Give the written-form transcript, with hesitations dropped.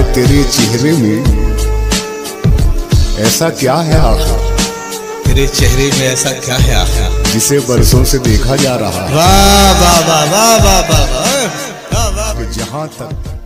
तेरे चेहरे में ऐसा क्या है आखिर? तेरे चेहरे में ऐसा क्या है आखिर जिसे बरसों से देखा जा रहा है? वाह वाह वाह वाह वाह वाह वाह, कि जहां तक